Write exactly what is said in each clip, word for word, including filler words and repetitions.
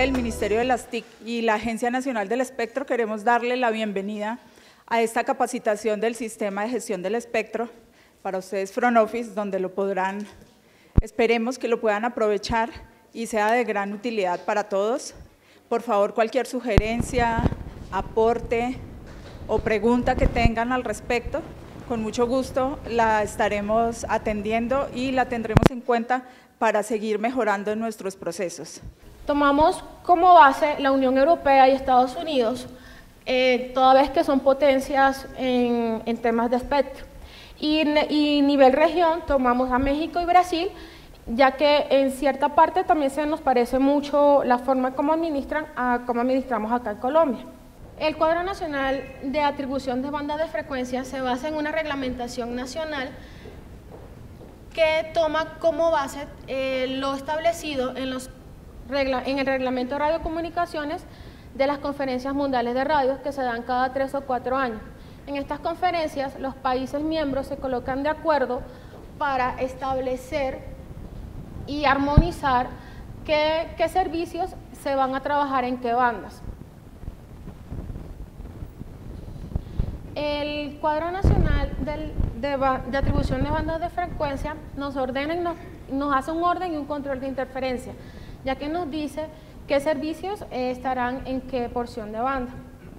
del Ministerio de las T I C y la Agencia Nacional del Espectro queremos darle la bienvenida a esta capacitación del Sistema de Gestión del Espectro para ustedes Front Office, donde lo podrán, esperemos que lo puedan aprovechar y sea de gran utilidad para todos. Por favor, cualquier sugerencia, aporte o pregunta que tengan al respecto, con mucho gusto la estaremos atendiendo y la tendremos en cuenta para seguir mejorando en nuestros procesos. Tomamos como base la Unión Europea y Estados Unidos, eh, toda vez que son potencias en, en temas de espectro. Y, y nivel región tomamos a México y Brasil, ya que en cierta parte también se nos parece mucho la forma como administran a cómo administramos acá en Colombia. El Cuadro Nacional de Atribución de Bandas de Frecuencia se basa en una reglamentación nacional que toma como base eh, lo establecido en, los regla, en el Reglamento de Radiocomunicaciones de las Conferencias Mundiales de Radio que se dan cada tres o cuatro años. En estas conferencias los países miembros se colocan de acuerdo para establecer y armonizar qué, qué servicios se van a trabajar en qué bandas. El Cuadro Nacional del, de, de Atribución de Bandas de Frecuencia nos ordena y nos, nos hace un orden y un control de interferencia, ya que nos dice qué servicios eh, estarán en qué porción de banda.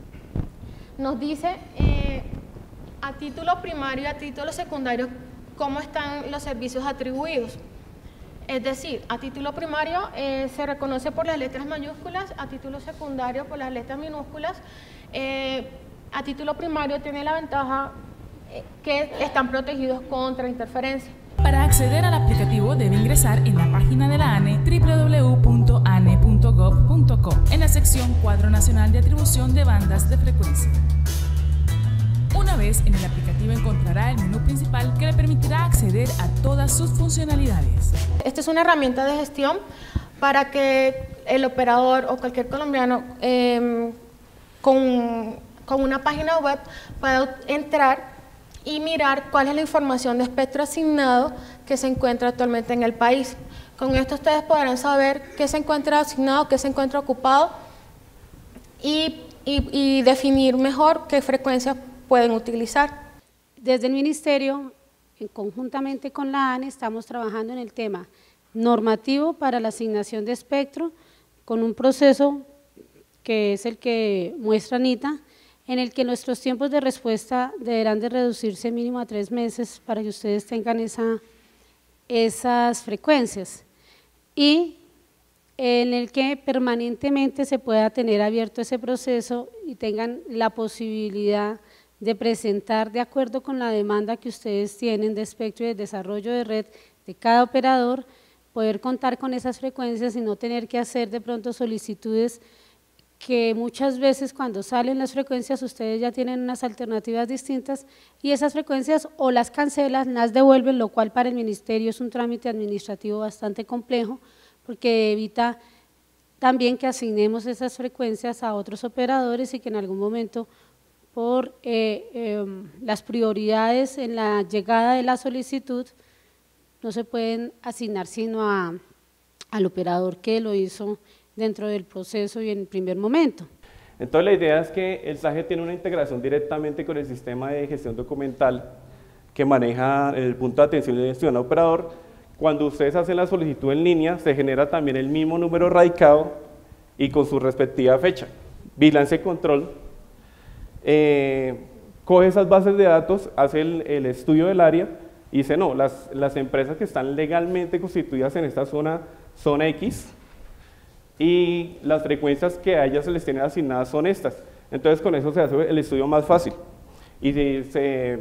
Nos dice eh, a título primario y a título secundario cómo están los servicios atribuidos. Es decir, a título primario eh, se reconoce por las letras mayúsculas, a título secundario por las letras minúsculas. Eh, a título primario tiene la ventaja eh, que están protegidos contra interferencia. Para acceder al aplicativo debe ingresar en la página de la A N E doble u doble u doble u punto a n e punto gov punto co en la sección Cuadro Nacional de Atribución de Bandas de Frecuencia. Una vez en el aplicativo encontrará el menú principal que le permitirá acceder a todas sus funcionalidades. Esta es una herramienta de gestión para que el operador o cualquier colombiano eh, con, con una página web pueda entrar y mirar cuál es la información de espectro asignado que se encuentra actualmente en el país. Con esto ustedes podrán saber qué se encuentra asignado, qué se encuentra ocupado y, y, y definir mejor qué frecuencias pueden utilizar. Desde el Ministerio, conjuntamente con la A N E, estamos trabajando en el tema normativo para la asignación de espectro, con un proceso que es el que muestra Anita, en el que nuestros tiempos de respuesta deberán de reducirse mínimo a tres meses para que ustedes tengan esa, esas frecuencias, y en el que permanentemente se pueda tener abierto ese proceso y tengan la posibilidad de presentar, de acuerdo con la demanda que ustedes tienen de espectro y de desarrollo de red de cada operador, poder contar con esas frecuencias y no tener que hacer de pronto solicitudes que muchas veces cuando salen las frecuencias ustedes ya tienen unas alternativas distintas y esas frecuencias o las cancelan, las devuelven, lo cual para el Ministerio es un trámite administrativo bastante complejo porque evita también que asignemos esas frecuencias a otros operadores y que en algún momento por eh, eh, las prioridades en la llegada de la solicitud no se pueden asignar sino a, al operador que lo hizo dentro del proceso y en el primer momento. Entonces la idea es que el S A G E tiene una integración directamente con el sistema de gestión documental que maneja el punto de atención y gestión al operador. Cuando ustedes hacen la solicitud en línea se genera también el mismo número radicado y con su respectiva fecha. Vigilancia y control eh, coge esas bases de datos, hace el, el estudio del área y dice no, las, las empresas que están legalmente constituidas en esta zona son X, y las frecuencias que a ellas se les tienen asignadas son estas. Entonces con eso se hace el estudio más fácil y se, se,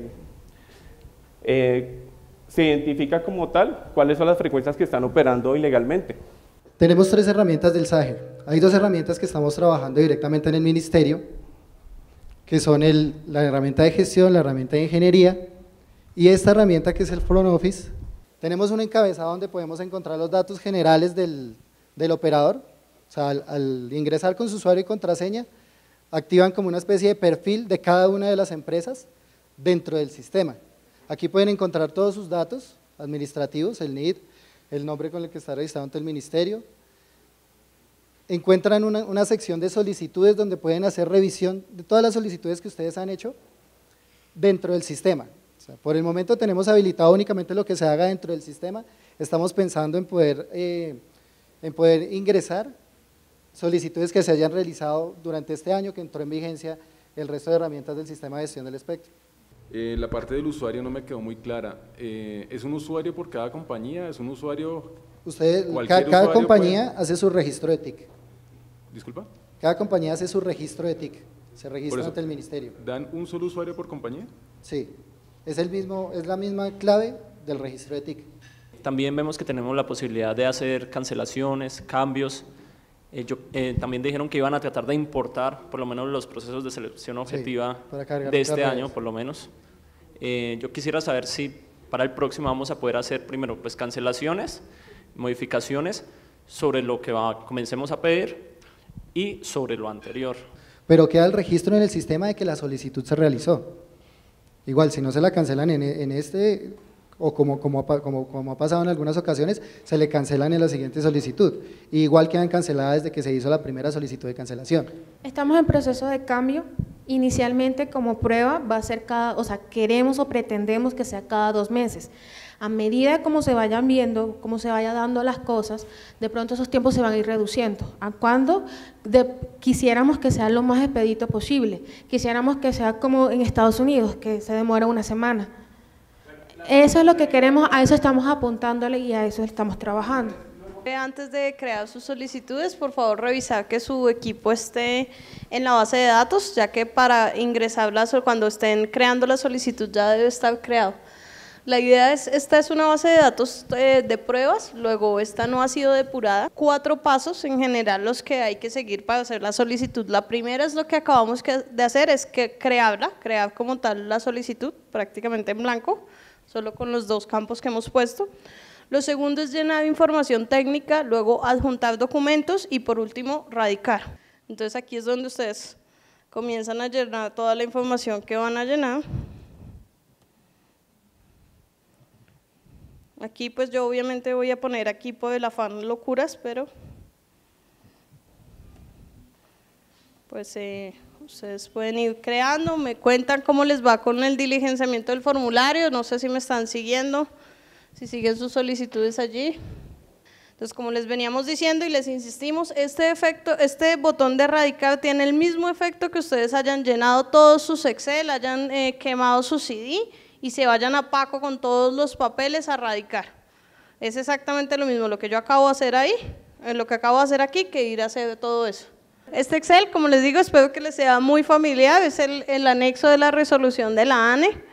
eh, se identifica como tal cuáles son las frecuencias que están operando ilegalmente. Tenemos tres herramientas del S A G E. Hay dos herramientas que estamos trabajando directamente en el Ministerio, que son el, la herramienta de gestión, la herramienta de ingeniería y esta herramienta que es el Front Office. Tenemos un encabezado donde podemos encontrar los datos generales del, del operador. O sea, al, al ingresar con su usuario y contraseña, activan como una especie de perfil de cada una de las empresas dentro del sistema. Aquí pueden encontrar todos sus datos administrativos, el N I D, el nombre con el que está registrado ante el Ministerio, encuentran una, una sección de solicitudes donde pueden hacer revisión de todas las solicitudes que ustedes han hecho dentro del sistema. O sea, por el momento tenemos habilitado únicamente lo que se haga dentro del sistema, estamos pensando en poder, eh, en poder ingresar solicitudes que se hayan realizado durante este año que entró en vigencia el resto de herramientas del sistema de gestión del espectro. Eh, la parte del usuario no me quedó muy clara. Eh, ¿Es un usuario por cada compañía? ¿Es un usuario? Usted, ca cada compañía puede... hace su registro de T I C. ¿Disculpa? Cada compañía hace su registro de T I C, se registra ante el ministerio. ¿Dan un solo usuario por compañía? Sí, es, el mismo, es la misma clave del registro de T I C. También vemos que tenemos la posibilidad de hacer cancelaciones, cambios. Eh, yo, eh, también dijeron que iban a tratar de importar por lo menos los procesos de selección objetiva sí, de este año, por lo menos. Eh, yo quisiera saber si para el próximo vamos a poder hacer primero pues cancelaciones, modificaciones sobre lo que va, comencemos a pedir y sobre lo anterior. Pero queda el registro en el sistema de que la solicitud se realizó. Igual, si no se la cancelan en, en este, o como, como, como, como ha pasado en algunas ocasiones, se le cancelan en la siguiente solicitud. Y igual quedan canceladas desde que se hizo la primera solicitud de cancelación. Estamos en proceso de cambio. Inicialmente como prueba va a ser cada, o sea, queremos o pretendemos que sea cada dos meses. A medida como se vayan viendo, como se vayan dando las cosas, de pronto esos tiempos se van a ir reduciendo. ¿A cuándo? De, quisiéramos que sea lo más expedito posible. Quisiéramos que sea como en Estados Unidos, que se demora una semana. Eso es lo que queremos, a eso estamos apuntándole y a eso estamos trabajando. Antes de crear sus solicitudes, por favor revisar que su equipo esté en la base de datos, ya que para ingresarlas o cuando estén creando la solicitud ya debe estar creado. La idea es, esta es una base de datos de, de pruebas, luego esta no ha sido depurada. Cuatro pasos en general los que hay que seguir para hacer la solicitud. La primera es lo que acabamos de hacer, es que crearla, crear como tal la solicitud, prácticamente en blanco, solo con los dos campos que hemos puesto. Lo segundo es llenar información técnica, luego adjuntar documentos y por último radicar. Entonces aquí es donde ustedes comienzan a llenar toda la información que van a llenar. Aquí pues yo obviamente voy a poner aquí por el afán locuras, pero pues eh, ustedes pueden ir creando, me cuentan cómo les va con el diligenciamiento del formulario, no sé si me están siguiendo, si siguen sus solicitudes allí. Entonces, como les veníamos diciendo y les insistimos, este efecto, este botón de erradicar tiene el mismo efecto que ustedes hayan llenado todos sus Excel, hayan eh, quemado su C D y se vayan a Paco con todos los papeles a erradicar. Es exactamente lo mismo lo que yo acabo de hacer ahí, lo que acabo de hacer aquí, que ir a hacer todo eso. Este Excel, como les digo, espero que les sea muy familiar, es el, el anexo de la resolución de la A N E.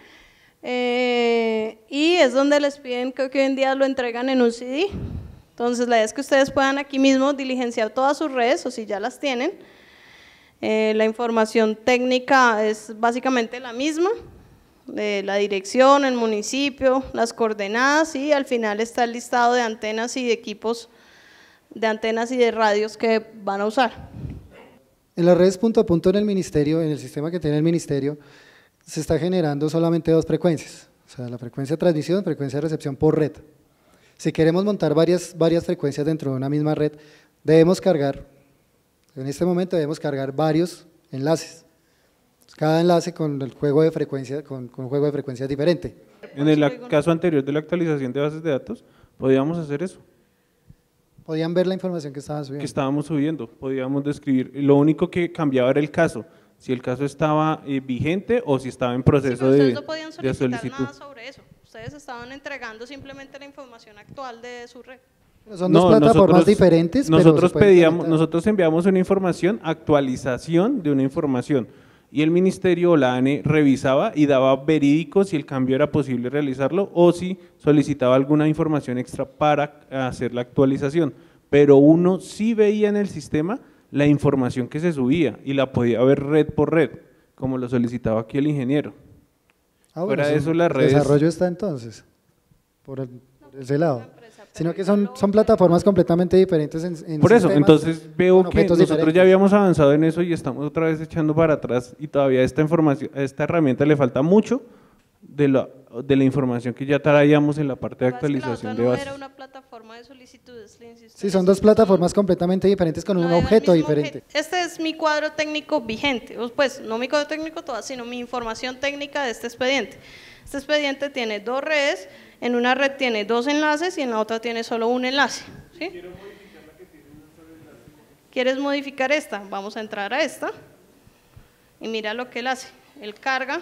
Eh, y es donde les piden, creo que hoy en día lo entregan en un C D. Entonces la idea es que ustedes puedan aquí mismo diligenciar todas sus redes, o si ya las tienen. Eh, la información técnica es básicamente la misma, de la dirección, el municipio, las coordenadas, y al final está el listado de antenas y de equipos de antenas y de radios que van a usar. En las redes punto a punto en el ministerio, en el sistema que tiene el ministerio, se está generando solamente dos frecuencias, o sea, la frecuencia de transmisión, frecuencia de recepción por red. Si queremos montar varias, varias frecuencias dentro de una misma red, debemos cargar, en este momento debemos cargar varios enlaces, cada enlace con el juego de frecuencia, con, con un juego de frecuencias diferente. En el caso anterior de la actualización de bases de datos, podíamos hacer eso. Podían ver la información que estaban subiendo. Que estábamos subiendo, podíamos describir, lo único que cambiaba era el caso, si el caso estaba eh, vigente o si estaba en proceso sí, de, ustedes no podían de solicitud. Nada sobre eso. Ustedes estaban entregando simplemente la información actual de su red. Son dos no, plataformas nosotros, diferentes. Nosotros pero pedíamos, nosotros enviamos una información, actualización de una información, y el ministerio o la A N E revisaba y daba verídico si el cambio era posible realizarlo o si solicitaba alguna información extra para hacer la actualización. Pero uno sí veía en el sistema la información que se subía y la podía ver red por red, como lo solicitaba aquí el ingeniero. Ah, bueno, Fuera de eso, las redes… ¿El desarrollo está entonces? Por, el, por ese lado. Sino que son, son plataformas completamente diferentes en, en Por eso, entonces veo que nosotros diferentes. ya habíamos avanzado en eso y estamos otra vez echando para atrás y todavía esta información, a esta herramienta le falta mucho de la, de la información que ya traíamos en la parte de actualización de bases. Era una plataforma de solicitudes. Sí, son dos plataformas completamente diferentes con un objeto diferente. Objeto. Este es mi cuadro técnico vigente, pues no mi cuadro técnico toda, sino mi información técnica de este expediente. Este expediente tiene dos redes, en una red tiene dos enlaces y en la otra tiene solo un enlace. ¿Sí? Quiero modificar la que tiene un solo enlace. ¿Quieres modificar esta? Vamos a entrar a esta y mira lo que él hace. Él carga,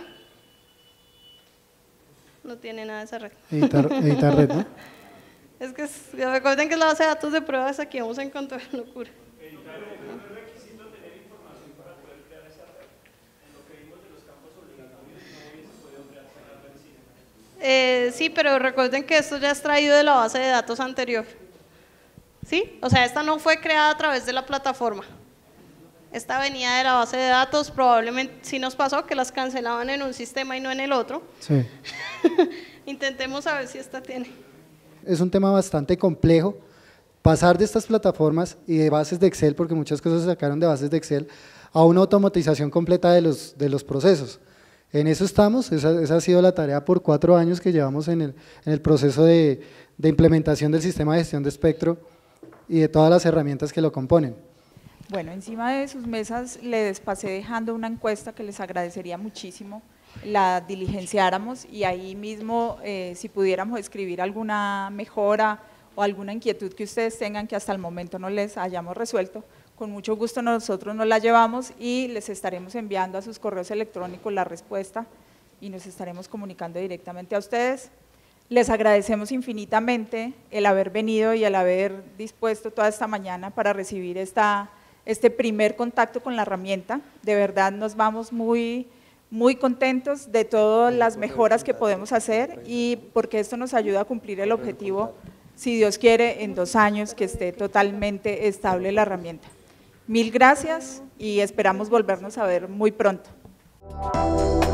no tiene nada de esa red. Editar, editar red, ¿no? Es que es, recuerden que es la base de datos de pruebas, aquí vamos a encontrar locura. Editar red no es requisito tener información para poder crear esa red. En lo que vimos de los campos obligatorios no hubiese podido crearse la red sin eh, Sí, pero recuerden que esto ya es traído de la base de datos anterior. ¿Sí? O sea, esta no fue creada a través de la plataforma. Esta venía de la base de datos, probablemente sí nos pasó que las cancelaban en un sistema y no en el otro. Sí. Intentemos a ver si esta tiene. Es un tema bastante complejo, pasar de estas plataformas y de bases de Excel, porque muchas cosas se sacaron de bases de Excel, a una automatización completa de los, de los procesos. En eso estamos, esa, esa ha sido la tarea por cuatro años que llevamos en el, en el proceso de, de implementación del sistema de gestión de espectro y de todas las herramientas que lo componen. Bueno, encima de sus mesas les pasé dejando una encuesta que les agradecería muchísimo la diligenciáramos y ahí mismo eh, si pudiéramos escribir alguna mejora o alguna inquietud que ustedes tengan que hasta el momento no les hayamos resuelto, con mucho gusto nosotros nos la llevamos y les estaremos enviando a sus correos electrónicos la respuesta y nos estaremos comunicando directamente a ustedes. Les agradecemos infinitamente el haber venido y el haber dispuesto toda esta mañana para recibir esta, este primer contacto con la herramienta. De verdad nos vamos muy, muy contentos de todas las mejoras que podemos hacer y porque esto nos ayuda a cumplir el objetivo, si Dios quiere, en dos años que esté totalmente estable la herramienta. Mil gracias y esperamos volvernos a ver muy pronto.